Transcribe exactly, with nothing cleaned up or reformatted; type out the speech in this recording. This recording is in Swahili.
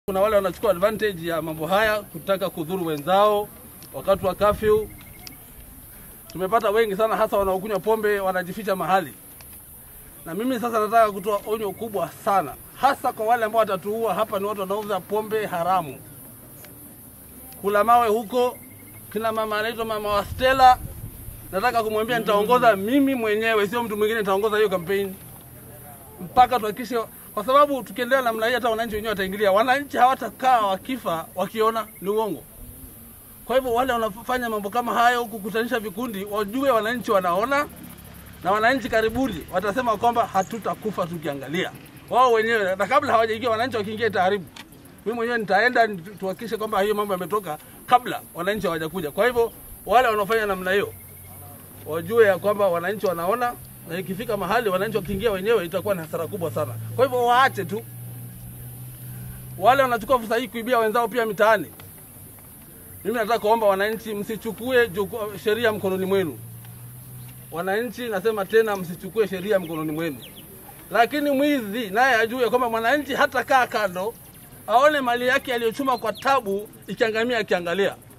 Kuna wale wanachukua advantage ya mambo haya kutaka kudhuru wenzao wakati wa curfew. Tumepata wengi sana hasa wanaokunywa pombe wanajificha mahali. Na mimi sasa nataka kutoa onyo kubwa sana hasa kwa wale ambao watatuua hapa. Ni watu wanauza pombe haramu. Kula mawe huko, kina mama anaitwa mama wa Stella. Nataka kumwambia nitaongoza mimi mwenyewe, sio mtu mwingine nitaongoza hiyo campaign. Mpaka tuhakikishe, kwa sababu tukiendelea namna hii hata wananchi wenyewe wataingilia. Wananchi hawatakaa wakifa wakiona ni uongo. Kwa hivyo wale wanafanya mambo kama hayo kukutanisha vikundi, wajue wananchi wanaona na wananchi karibuni watasema kwamba hatutakufa tukiangalia. Wao wenyewe, na kabla hawajaingia wananchi wakiingia taharibu. Mimi mwenyewe nitaenda tuhakikishe kwamba hiyo mambo yametoka kabla wananchi hawajakuja. Kwa hivyo wale wanaofanya namna hiyo wajue ya kwamba wananchi wanaona, na ikifika mahali wananchi wakiingia wenyewe itakuwa ni hasara kubwa sana. Kwa hivyo waache tu. Wale wanachukua fursa hii kuibia wenzao pia mitaani. Mimi nataka kuomba wananchi msichukue sheria mkononi mwenu. Wananchi nasema tena msichukue sheria mkononi mwenu. Lakini mwizi naye ajue kwamba mwananchi hata kaa kando aone mali yake aliyochuma kwa tabu ikiangamia akiangalia.